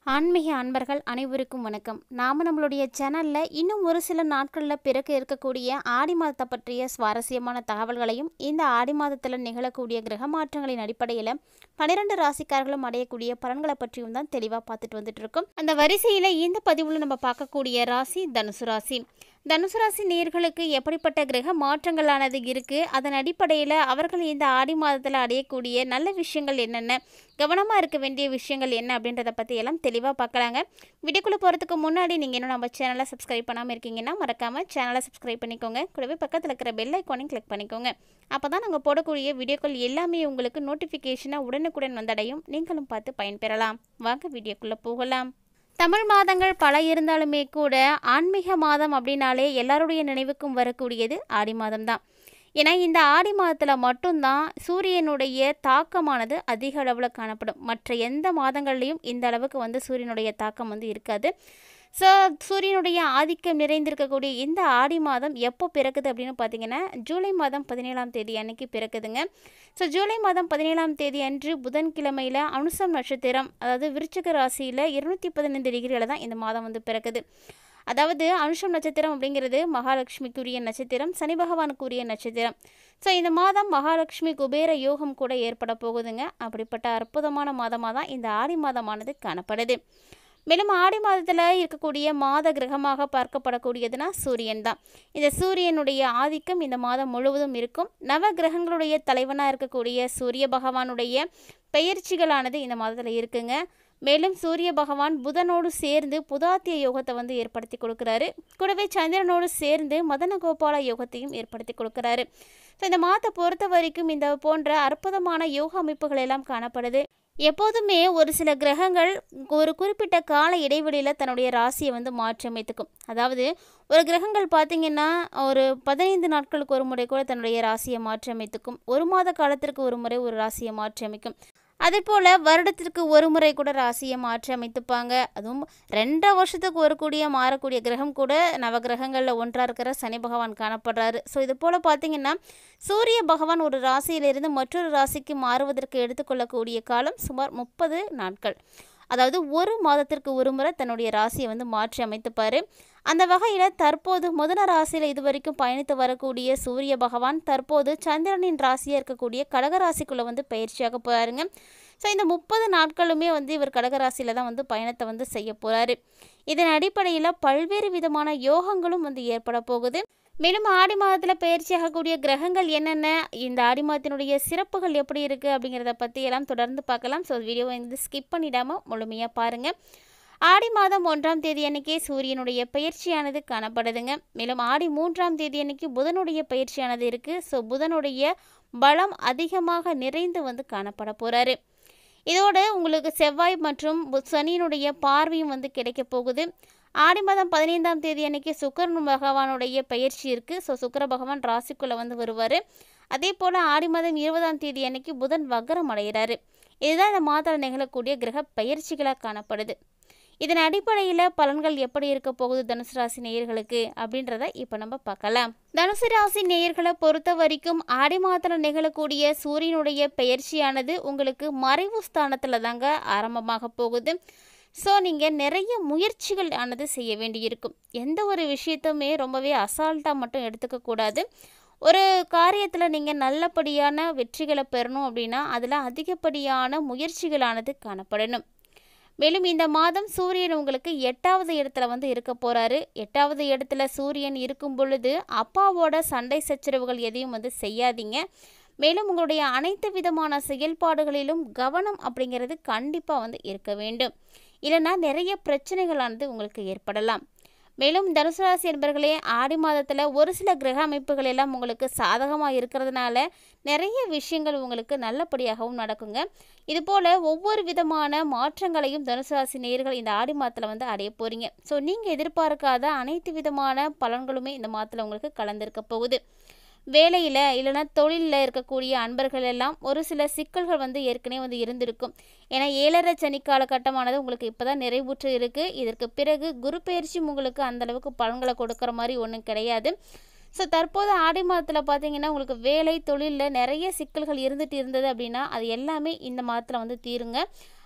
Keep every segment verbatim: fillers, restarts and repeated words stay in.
ஆன்மீக அன்பர்கள் அனைவருக்கும் வணக்கம். நாம் நம்மளுடைய சேனலில் இன்னும் ஒரு சில நாட்களில் பிறக்க இருக்கக்கூடிய ஆடி மாதத்தை பற்றிய சுவாரஸ்யமான தகவல்களையும் இந்த ஆடி மாதத்தில் நிகழக்கூடிய கிரக மாற்றங்களின் அடிப்படையில் பன்னிரெண்டு ராசிக்காரர்களும் அடையக்கூடிய பலன்களை பற்றியும் தான் தெளிவாக பார்த்துட்டு வந்துட்டு இருக்கோம். அந்த வரிசையில் இந்த பதிவில் நம்ம பார்க்கக்கூடிய ராசி தனுசு ராசி. தனுசு ராசி நேயர்களுக்கு எப்படிப்பட்ட கிரக மாற்றங்களானது இருக்குது, அதன் அடிப்படையில் அவர்கள் இந்த ஆடி மாதத்தில் அடையக்கூடிய நல்ல விஷயங்கள் என்னென்ன, கவனமாக இருக்க வேண்டிய விஷயங்கள் என்ன அப்படின்றத பற்றி எல்லாம் தெளிவாக பார்க்கலாங்க. வீடியோக்குள்ளே போகிறதுக்கு முன்னாடி நீங்கள் இன்னும் நம்ம சேனலை சப்ஸ்கிரைப் பண்ணாமல் இருக்கீங்கன்னா மறக்காமல் சேனலை சப்ஸ்கிரைப் பண்ணிக்கோங்க. கூடவே பக்கத்தில் இருக்கிற பெல் ஐக்கானையும் கிளிக் பண்ணிக்கோங்க. அப்போ தான் நாங்கள் போடக்கூடிய வீடியோக்கள் எல்லாமே உங்களுக்கு நோட்டிஃபிகேஷனாக உடனுக்குடன் வந்தடையும், நீங்களும் பார்த்து பயன்பெறலாம். வாங்க வீடியோக்குள்ளே போகலாம். தமிழ் மாதங்கள் பல இருந்தாலுமே கூட ஆன்மீக மாதம் அப்படின்னாலே எல்லாருடைய நினைவுக்கும் வரக்கூடியது ஆடி மாதம் தான். ஏன்னா இந்த ஆடி மாதத்தில் மட்டும்தான் சூரியனுடைய தாக்கமானது அதிக அளவில் காணப்படும். மற்ற எந்த மாதங்கள்லேயும் இந்த அளவுக்கு வந்து சூரியனுடைய தாக்கம் வந்து இருக்காது. ஸோ சூரியனுடைய ஆதிக்கம் நிறைந்திருக்கக்கூடிய இந்த ஆடி மாதம் எப்போ பிறக்குது அப்படின்னு பார்த்தீங்கன்னா ஜூலை மாதம் பதினேழாம் தேதி அன்னைக்கு பிறக்குதுங்க. ஸோ ஜூலை மாதம் பதினேழாம் தேதி அன்று புதன்கிழமையில் அனுசம் நட்சத்திரம், அதாவது விருச்சிக ராசியில் இருநூற்றி பதினைந்து டிகிரியில் தான் இந்த மாதம் வந்து பிறக்குது. அதாவது அனுஷம் நட்சத்திரம் அப்படிங்கிறது மகாலட்சுமிக்குரிய நட்சத்திரம், சனி பகவானுக்குரிய நட்சத்திரம். ஸோ இந்த மாதம் மகாலட்சுமி குபேர யோகம் கூட ஏற்பட போகுதுங்க. அப்படிப்பட்ட அற்புதமான மாதமாக தான் இந்த ஆடி மாதமானது காணப்படுது. மேலும் ஆடி மாதத்தில் இருக்கக்கூடிய மாத கிரகமாக பார்க்கப்படக்கூடியதுன்னா சூரியன் தான். இந்த சூரியனுடைய ஆதிக்கம் இந்த மாதம் முழுவதும் இருக்கும். நவ கிரகங்களுடைய தலைவனாக இருக்கக்கூடிய சூரிய பகவானுடைய பெயர்ச்சிகளானது இந்த மாதத்தில் இருக்குங்க. மேலும் சூரிய பகவான் புதனோடு சேர்ந்து புதாத்திய யோகத்தை வந்து ஏற்படுத்தி கொடுக்குறாரு. கூடவே சந்திரனோடு சேர்ந்து மதன கோபால யோகத்தையும் ஏற்படுத்தி கொடுக்குறாரு. ஸோ இந்த மாதத்தை பொறுத்த வரைக்கும் இந்த போன்ற அற்புதமான யோக அமைப்புகள் எல்லாம் காணப்படுது. எப்போதுமே ஒரு சில கிரகங்கள் ஒரு குறிப்பிட்ட கால இடைவெளியில் தன்னுடைய ராசியை வந்து மாற்றியமைத்துக்கும். அதாவது ஒரு கிரகங்கள் பார்த்திங்கன்னா ஒரு பதினைந்து நாட்களுக்கு ஒரு முறை கூட தன்னுடைய ராசியை மாற்றியமைத்துக்கும். ஒரு மாத காலத்திற்கு ஒரு முறை ஒரு ராசியை மாற்றியமைக்கும். அதே போல் வருடத்திற்கு ஒரு முறை கூட ராசியை மாற்றி அமைத்துப்பாங்க. அதுவும் ரெண்டரை வருஷத்துக்கு ஒரு கூடிய மாறக்கூடிய கிரகம் கூட நவகிரகங்களில் ஒன்றாக இருக்கிற சனி பகவான் காணப்படுறாரு. ஸோ இது போல் பார்த்திங்கன்னா சூரிய பகவான் ஒரு ராசியிலிருந்து மற்றொரு ராசிக்கு மாறுவதற்கு எடுத்துக்கொள்ளக்கூடிய காலம் சுமார் முப்பது நாட்கள். அதாவது ஒரு மாதத்திற்கு ஒரு முறை தன்னுடைய ராசியை வந்து மாற்றி அமைத்துப்பார். அந்த வகையில் தற்போது முதன ராசியில் இது வரைக்கும் பயணித்து வரக்கூடிய சூரிய பகவான் தற்போது சந்திரனின் ராசியாக இருக்கக்கூடிய கடகராசிக்குள்ளே வந்து பயிற்சியாக போகிறாருங்க. ஸோ இந்த முப்பது நாட்களுமே வந்து இவர் கடகராசியில் தான் வந்து பயணத்தை வந்து செய்ய போகிறாரு. இதன் அடிப்படையில் பல்வேறு விதமான யோகங்களும் வந்து ஏற்பட போகுது. மேலும் ஆடி மாதத்தில் பயிற்சியாகக்கூடிய கிரகங்கள் என்னென்ன, இந்த ஆடி மாதத்தினுடைய சிறப்புகள் எப்படி இருக்குது அப்படிங்கிறத பற்றி எல்லாம் தொடர்ந்து பார்க்கலாம். ஸோ வீடியோவை வந்து ஸ்கிப் பண்ணிடாமல் முழுமையாக பாருங்கள். ஆடி மாதம் ஒன்றாம் தேதி அன்னைக்கே சூரியனுடைய பயிற்சியானது காணப்படுதுங்க. மேலும் ஆடி மூன்றாம் தேதி அன்னைக்கு புதனுடைய பயிற்சியானது இருக்குது. ஸோ புதனுடைய பலம் அதிகமாக நிறைந்து வந்து காணப்பட போகிறாரு. இதோடு உங்களுக்கு செவ்வாய் மற்றும் சனியினுடைய பார்வையும் வந்து கிடைக்க போகுது. ஆடி மாதம் பதினைந்தாம் தேதி அன்னைக்கு சுக்கிரன் பகவானுடைய பயிற்சி இருக்குது. ஸோ சுக்கிர பகவான் ராசிக்குள்ளே வந்து வருவார். அதே போல் ஆடி மாதம் இருபதாம் தேதி அன்னைக்கு புதன் வக்ரம் அடைகிறாரு. இதுதான் இந்த மாதத்தில் நிகழக்கூடிய கிரக பயிற்சிகளாக காணப்படுது. இதன் அடிப்படையில் பலன்கள் எப்படி இருக்க போகுது தனுசு ராசி நேயர்களுக்கு அப்படின்றத இப்போ நம்ம பார்க்கலாம். தனுசு ராசி நேயர்களை பொறுத்த வரைக்கும் ஆடி மாதத்தில் நிகழக்கூடிய சூரியனுடைய பயிற்சியானது உங்களுக்கு மறைவு ஸ்தானத்தில் தாங்க ஆரம்பமாக போகுது. ஸோ நீங்கள் நிறைய முயற்சிகள் ஆனது செய்ய வேண்டியிருக்கும். எந்த ஒரு விஷயத்தையுமே ரொம்பவே அசால்ட்டாக மட்டும் எடுத்துக்கக்கூடாது. ஒரு காரியத்தில் நீங்கள் நல்லபடியான வெற்றிகளை பெறணும் அப்படின்னா அதில் அதிகப்படியான முயற்சிகளானது காணப்படணும். மேலும் இந்த மாதம் சூரியன் உங்களுக்கு எட்டாவது இடத்துல வந்து இருக்க போகிறாரு. எட்டாவது இடத்துல சூரியன் இருக்கும் பொழுது அப்பாவோட சண்டை சச்சரவுகள் எதையும் வந்து செய்யாதீங்க. மேலும் உங்களுடைய அனைத்து விதமான செயல்பாடுகளிலும் கவனம் அப்படிங்கிறது கண்டிப்பாக வந்து இருக்க வேண்டும். இல்லைன்னா நிறைய பிரச்சனைகளானது உங்களுக்கு ஏற்படலாம். மேலும் தனுசு ராசி என்பர்களே ஆடி மாதத்தில் ஒரு சில கிரக அமைப்புகள் எல்லாம் உங்களுக்கு சாதகமாக இருக்கிறதுனால நிறைய விஷயங்கள் உங்களுக்கு நல்லபடியாகவும் நடக்குங்க. இதுபோல் ஒவ்வொரு விதமான மாற்றங்களையும் தனுசு ராசி நேயர்கள் இந்த ஆடி மாதத்தில் வந்து அடைய போகிறீங்க. ஸோ நீங்கள் எதிர்பார்க்காத அனைத்து விதமான பலன்களுமே இந்த மாதத்தில் உங்களுக்கு கலந்திருக்க போகுது. வேலையில் இல்லைனா தொழிலில் இருக்கக்கூடிய அன்பர்கள் எல்லாம் ஒரு சில சிக்கல்கள் வந்து ஏற்கனவே வந்து இருந்திருக்கும். ஏன்னா ஏழரை சனி காலகட்டமானது உங்களுக்கு இப்போ தான் நிறைவுற்று இருக்குது. இதற்கு பிறகு குரு பயிற்சியும் உங்களுக்கு அந்தளவுக்கு பலன்களை கொடுக்குற மாதிரி ஒன்றும் கிடையாது. ஸோ தற்போது ஆடி மாதத்தில் பார்த்தீங்கன்னா உங்களுக்கு வேலை தொழிலில் நிறைய சிக்கல்கள் இருந்துகிட்டு இருந்தது அப்படின்னா அது எல்லாமே இந்த மாதத்தில் வந்து தீருங்க.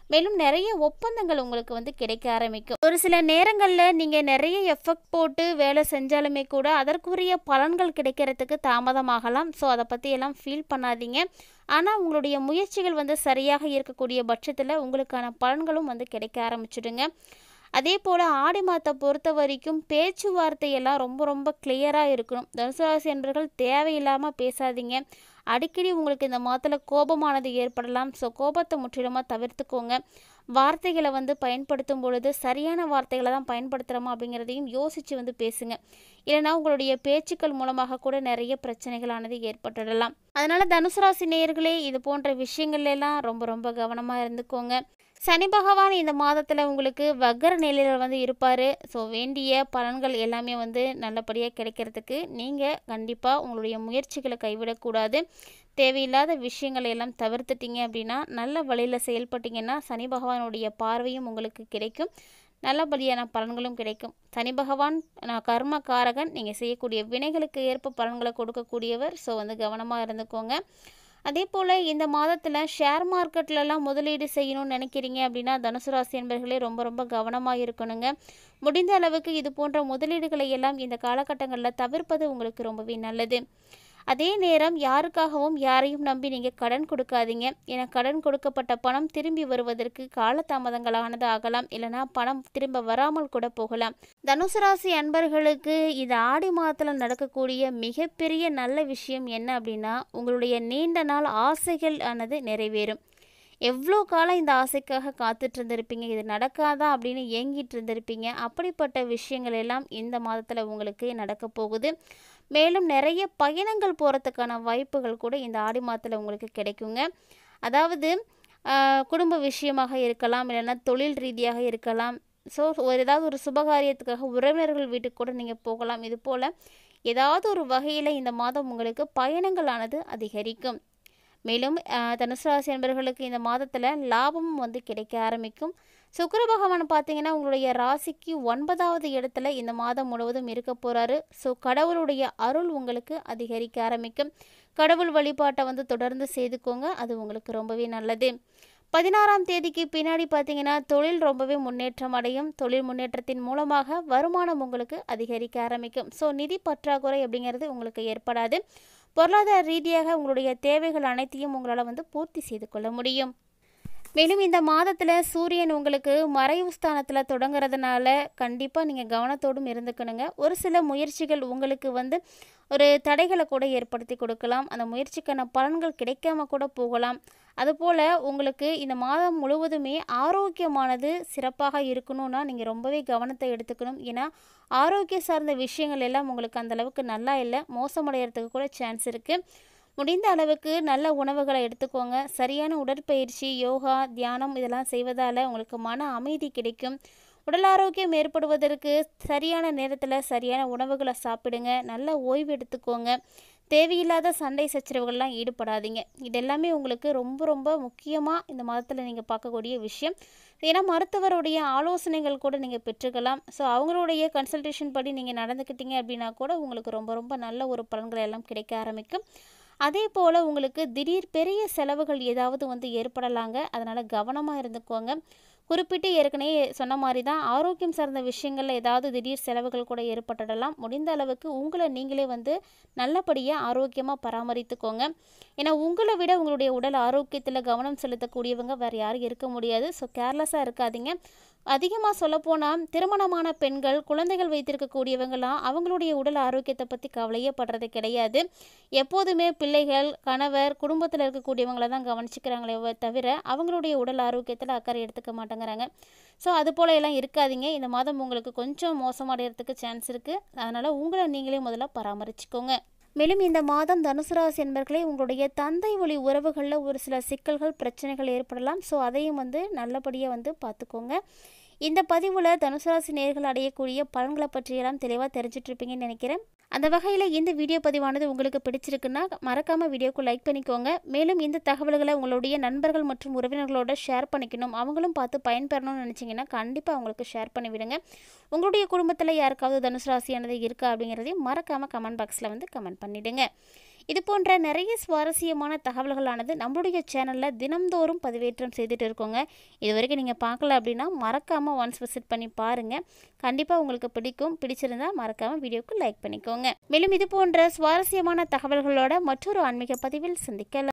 மேலும் நிறைய ஒப்பந்தங்கள் உங்களுக்கு வந்து கிடைக்க ஆரம்பிக்கும். ஒரு சில நேரங்களில் நீங்கள் நிறைய எஃபெக்ட் போட்டு வேலை செஞ்சாலுமே கூட அதற்குரிய பலன்கள் கிடைக்கிறதுக்கு தாமதமாகலாம். ஸோ அதை பற்றி எல்லாம் ஃபீல் பண்ணாதீங்க. ஆனால் உங்களுடைய முயற்சிகள் வந்து சரியாக இருக்கக்கூடிய பட்சத்தில் உங்களுக்கான பலன்களும் வந்து கிடைக்க ஆரம்பிச்சிடுங்க. அதே போல் ஆடி மாதத்தை பொறுத்த வரைக்கும் பேச்சுவார்த்தையெல்லாம் ரொம்ப ரொம்ப கிளியராக இருக்கணும். தனுசு ராசி அன்பர்கள் தேவையில்லாமல் பேசாதீங்க. அடிக்கடி உங்களுக்கு இந்த மாதத்தில் கோபமானது ஏற்படலாம். ஸோ கோபத்தை முற்றிலுமாக தவிர்த்துக்கோங்க. வார்த்தைகளை வந்து பயன்படுத்தும் பொழுது சரியான வார்த்தைகளை தான் பயன்படுத்துகிறோமா அப்படிங்கிறதையும் யோசித்து வந்து பேசுங்க. இல்லைனா உங்களுடைய பேச்சுக்கள் மூலமாக கூட நிறைய பிரச்சனைகளானது ஏற்பட்டுடலாம். அதனால் தனுசு ராசி நேயர்களே, இது போன்ற விஷயங்கள்லாம் ரொம்ப ரொம்ப கவனமாக இருந்துக்கோங்க. சனி பகவான் இந்த மாதத்தில் உங்களுக்கு வக்கர நிலையில் வந்து இருப்பார். ஸோ வேண்டிய பலன்கள் எல்லாமே வந்து நல்லபடியாக கிடைக்கிறதுக்கு நீங்கள் கண்டிப்பாக உங்களுடைய முயற்சிகளை கைவிடக்கூடாது. தேவையில்லாத விஷயங்களை எல்லாம் தவிர்த்துட்டீங்க அப்படின்னா, நல்ல வழியில் செயல்பட்டீங்கன்னா சனி பகவானுடைய பார்வையும் உங்களுக்கு கிடைக்கும். நல்லபடியான பலன்களும் கிடைக்கும். சனி பகவான் நான் கர்ம காரகன். நீங்கள் செய்யக்கூடிய வினைகளுக்கு ஏற்ப பலன்களை கொடுக்கக்கூடியவர். ஸோ வந்து கவனமாக இருந்துக்கோங்க. அதே போல் இந்த மாதத்தில் ஷேர் மார்க்கெட்லலாம் முதலீடு செய்யணும்னு நினைக்கிறீங்க அப்படின்னா தனுசு ராசி என்பர்களே ரொம்ப ரொம்ப கவனமாக இருக்கணுங்க. முடிந்த அளவுக்கு இது போன்ற முதலீடுகளை எல்லாம் இந்த காலகட்டங்களில் தவிர்ப்பது உங்களுக்கு ரொம்பவே நல்லது. அதே நேரம் யாருக்காகவும் யாரையும் நம்பி நீங்கள் கடன் கொடுக்காதீங்க. ஏன்னா கடன் கொடுக்கப்பட்ட பணம் திரும்பி வருவதற்கு காலதாமதங்களானது ஆகலாம். இல்லைனா பணம் திரும்ப வராமல் கூட போகலாம். தனுசு ராசி அன்பர்களுக்கு இது ஆடி மாதத்தில் நடக்கக்கூடிய மிகப்பெரிய நல்ல விஷயம் என்ன அப்படின்னா, உங்களுடைய நீண்ட நாள் ஆசைகள் ஆனது நிறைவேறும். எவ்வளோ காலம் இந்த ஆசைக்காக காத்துட்டு இருந்திருப்பீங்க, இது நடக்காதா அப்படின்னு ஏங்கிட்டு இருந்திருப்பீங்க. அப்படிப்பட்ட விஷயங்கள் எல்லாம் இந்த மாதத்தில் உங்களுக்கு நடக்க போகுது. மேலும் நிறைய பயணங்கள் போகிறதுக்கான வாய்ப்புகள் கூட இந்த ஆடி மாதத்தில் உங்களுக்கு கிடைக்குங்க. அதாவது குடும்ப விஷயமாக இருக்கலாம், இல்லைன்னா தொழில் ரீதியாக இருக்கலாம். ஸோ ஒரு ஏதாவது ஒரு சுபகாரியத்துக்காக உறவினர்கள் வீட்டுக்கு கூட நீங்கள் போகலாம். இது போல் ஏதாவது ஒரு வகையில் இந்த மாதம் உங்களுக்கு பயணங்களானது அதிகரிக்கும். மேலும் தனுசு ராசி என்பவர்களுக்கு இந்த மாதத்தில் லாபமும் வந்து கிடைக்க ஆரம்பிக்கும். சுக்கிர பகவான் பார்த்தீங்கன்னா உங்களுடைய ராசிக்கு ஒன்பதாவது இடத்துல இந்த மாதம் முழுவதும் இருக்க போகிறாரு. ஸோ கடவுளுடைய அருள் உங்களுக்கு அதிகரிக்க ஆரம்பிக்கும். கடவுள் வழிபாட்டை வந்து தொடர்ந்து செய்துக்கோங்க. அது உங்களுக்கு ரொம்பவே நல்லது. பதினாறாம் தேதிக்கு பின்னாடி பார்த்தீங்கன்னா தொழில் ரொம்பவே முன்னேற்றம் அடையும். தொழில் முன்னேற்றத்தின் மூலமாக வருமானம் உங்களுக்கு அதிகரிக்க ஆரம்பிக்கும். ஸோ நிதி பற்றாக்குறை அப்படிங்கிறது உங்களுக்கு ஏற்படாது. பொருளாதார ரீதியாக உங்களுடைய தேவைகள் அனைத்தையும் உங்களால் வந்து பூர்த்தி செய்து கொள்ள முடியும். மேலும் இந்த மாதத்தில் சூரியன் உங்களுக்கு மறைவு ஸ்தானத்தில் தொடங்குறதுனால கண்டிப்பாக நீங்கள் கவனத்தோடும் இருந்துக்கணுங்க. ஒரு சில முயற்சிகள் உங்களுக்கு வந்து ஒரு தடைகளை கூட ஏற்படுத்தி கொடுக்கலாம். அந்த முயற்சிக்கான பலன்கள் கிடைக்காம கூட போகலாம். அதுபோல் உங்களுக்கு இந்த மாதம் முழுவதுமே ஆரோக்கியமானது சிறப்பாக இருக்கணும்னா நீங்கள் ரொம்பவே கவனத்தை எடுத்துக்கணும். ஏன்னா ஆரோக்கிய சார்ந்த விஷயங்கள் எல்லாம் உங்களுக்கு அந்தளவுக்கு நல்லா இல்லை, மோசமடைகிறதுக்கு கூட சான்ஸ் இருக்குது. முடிந்த அளவுக்கு நல்ல உணவுகளை எடுத்துக்கோங்க. சரியான உடற்பயிற்சி, யோகா, தியானம் இதெல்லாம் செய்வதால் உங்களுக்கு மன அமைதி கிடைக்கும். உடல் ஆரோக்கியம் ஏற்படுவதற்கு சரியான நேரத்தில் சரியான உணவுகளை சாப்பிடுங்க. நல்ல ஓய்வு எடுத்துக்கோங்க. தேவையில்லாத சண்டை சச்சரவுகள்லாம் ஈடுபடாதீங்க. இதெல்லாமே உங்களுக்கு ரொம்ப ரொம்ப முக்கியமாக இந்த மாதத்தில் நீங்கள் பார்க்கக்கூடிய விஷயம். ஏன்னா மருத்துவருடைய ஆலோசனைகள் கூட நீங்கள் பெற்றுக்கலாம். ஸோ அவங்களுடைய கன்சல்டேஷன் படி நீங்கள் நடந்துக்கிட்டீங்க அப்படின்னா கூட உங்களுக்கு ரொம்ப ரொம்ப நல்ல ஒரு பலன்கள் எல்லாம் கிடைக்க ஆரம்பிக்கும். அதே போல் உங்களுக்கு திடீர் பெரிய செலவுகள் ஏதாவது வந்து ஏற்படலாங்க. அதனால் கவனமாக இருந்துக்கோங்க. குறிப்பிட்டு ஏற்கனவே சொன்ன மாதிரி தான் ஆரோக்கியம் சார்ந்த விஷயங்களில் ஏதாவது திடீர் செலவுகள் கூட ஏற்பட்டுடலாம். முடிந்த அளவுக்கு உங்களை நீங்களே வந்து நல்லபடியாக ஆரோக்கியமாக பராமரித்துக்கோங்க. ஏன்னா உங்களை விட உங்களுடைய உடல் ஆரோக்கியத்தில் கவனம் செலுத்தக்கூடியவங்க வேறு யாரும் இருக்க முடியாது. ஸோ கேர்லெஸ்ஸாக இருக்காதீங்க. அதிகமாக சொல்லப்போனால் திருமணமான பெண்கள், குழந்தைகள் வைத்திருக்கக்கூடியவங்களாம் அவங்களுடைய உடல் ஆரோக்கியத்தை பற்றி கவலையே படுறது கிடையாது. எப்போதுமே பிள்ளைகள், கணவர், குடும்பத்தில் இருக்கக்கூடியவங்களை தான் கவனிச்சுக்கிறாங்களே தவிர அவங்களுடைய உடல் ஆரோக்கியத்தில் அக்கறை எடுத்துக்க மாட்டேங்கிறாங்க. ஸோ அது போல எல்லாம் இருக்காதீங்க. இந்த மாதம் உங்களுக்கு கொஞ்சம் மோசமடைகிறதுக்கு சான்ஸ் இருக்குது. அதனால் உங்களை நீங்களே முதல்ல பராமரிச்சுக்கோங்க. மேலும் இந்த மாதம் தனுசு ராசி என்பர்களே உங்களுடைய தந்தை வழி உறவுகளில் ஒரு சில சிக்கல்கள், பிரச்சனைகள் ஏற்படலாம். ஸோ அதையும் வந்து நல்லபடியாக வந்து பார்த்துக்கோங்க. இந்த பதிவில் தனுசு ராசி நேயர்கள் அடையக்கூடிய பலன்களை பற்றியெல்லாம் தெளிவாக தெரிஞ்சிட்ருப்பீங்கன்னு நினைக்கிறேன். அந்த வகையில் இந்த வீடியோ பதிவானது உங்களுக்கு பிடிச்சிருக்குன்னா மறக்காமல் வீடியோக்கு லைக் பண்ணிக்கோங்க. மேலும் இந்த தகவல்களை உங்களுடைய நண்பர்கள் மற்றும் உறவினர்களோட ஷேர் பண்ணிக்கணும், அவங்களும் பார்த்து பயன்பெறணும்னு நினச்சிங்கன்னா கண்டிப்பாக அவங்களுக்கு ஷேர் பண்ணிவிடுங்க. உங்களுடைய குடும்பத்தில் யாருக்காவது தனுசு ராசியானது இருக்கா அப்படிங்கிறதையும் மறக்காமல் கமெண்ட் பாக்ஸில் வந்து கமெண்ட் பண்ணிவிடுங்க. இது போன்ற நிறைய சுவாரஸ்யமான தகவல்களானது நம்மளுடைய சேனலில் தினம்தோறும் பதிவேற்றம் செய்துட்டு இருக்கோங்க. இது வரைக்கும் நீங்கள் பார்க்கல அப்படின்னா மறக்காமல் ஒன்ஸ் விசிட் பண்ணி பாருங்கள். கண்டிப்பாக உங்களுக்கு பிடிக்கும். பிடிச்சிருந்தால் மறக்காமல் வீடியோக்கு லைக் பண்ணிக்கோங்க. மேலும் இது போன்ற சுவாரஸ்யமான தகவல்களோட மற்றொரு ஆன்மீக பதிவில் சந்திக்கலாம்.